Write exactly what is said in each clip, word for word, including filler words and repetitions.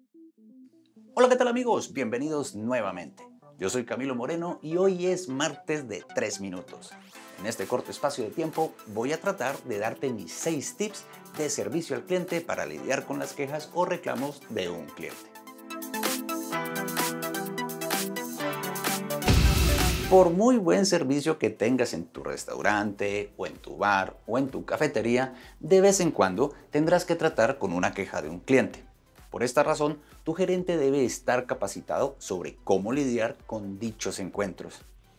Hola, ¿qué tal amigos? Bienvenidos nuevamente. Yo soy Camilo Moreno y hoy es martes de tres minutos. En este corto espacio de tiempo voy a tratar de darte mis seis tips de servicio al cliente para lidiar con las quejas o reclamos de un cliente. Por muy buen servicio que tengas en tu restaurante, o en tu bar, o en tu cafetería, de vez en cuando tendrás que tratar con una queja de un cliente. Por esta razón, tu gerente debe estar capacitado sobre cómo lidiar con dichos encuentros.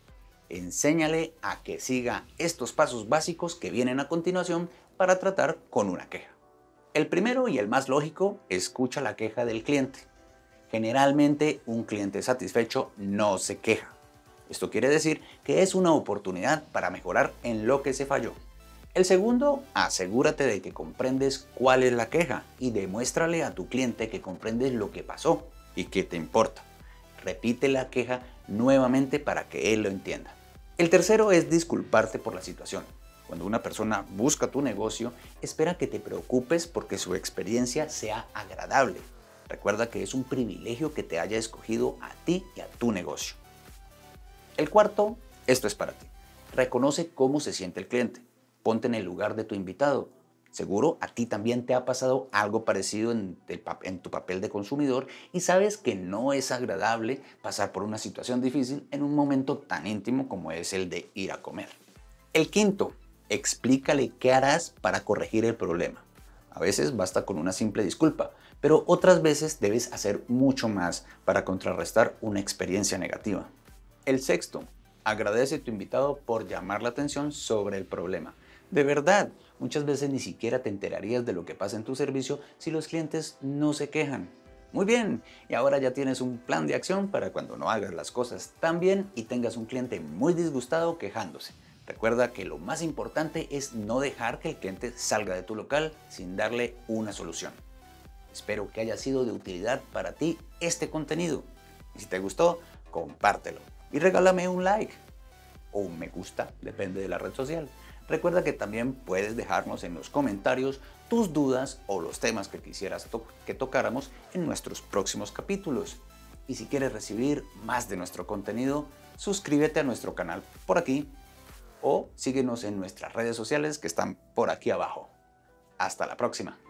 Enséñale a que siga estos pasos básicos que vienen a continuación para tratar con una queja. El primero y el más lógico, escucha la queja del cliente. Generalmente, un cliente satisfecho no se queja. Esto quiere decir que es una oportunidad para mejorar en lo que se falló. El segundo, asegúrate de que comprendes cuál es la queja y demuéstrale a tu cliente que comprendes lo que pasó y que te importa. Repite la queja nuevamente para que él lo entienda. El tercero es disculparte por la situación. Cuando una persona busca tu negocio, espera que te preocupes porque su experiencia sea agradable. Recuerda que es un privilegio que te haya escogido a ti y a tu negocio. El cuarto, esto es para ti. Reconoce cómo se siente el cliente. Ponte en el lugar de tu invitado. Seguro a ti también te ha pasado algo parecido en, el, en tu papel de consumidor y sabes que no es agradable pasar por una situación difícil en un momento tan íntimo como es el de ir a comer. El quinto, explícale qué harás para corregir el problema. A veces basta con una simple disculpa, pero otras veces debes hacer mucho más para contrarrestar una experiencia negativa. El sexto, agradece a tu invitado por llamar la atención sobre el problema. De verdad, muchas veces ni siquiera te enterarías de lo que pasa en tu servicio si los clientes no se quejan. Muy bien, y ahora ya tienes un plan de acción para cuando no hagas las cosas tan bien y tengas un cliente muy disgustado quejándose. Recuerda que lo más importante es no dejar que el cliente salga de tu local sin darle una solución. Espero que haya sido de utilidad para ti este contenido. Y si te gustó, compártelo. Y regálame un like o un me gusta, depende de la red social. Recuerda que también puedes dejarnos en los comentarios tus dudas o los temas que quisieras to que tocáramos en nuestros próximos capítulos. Y si quieres recibir más de nuestro contenido, suscríbete a nuestro canal por aquí o síguenos en nuestras redes sociales que están por aquí abajo. Hasta la próxima.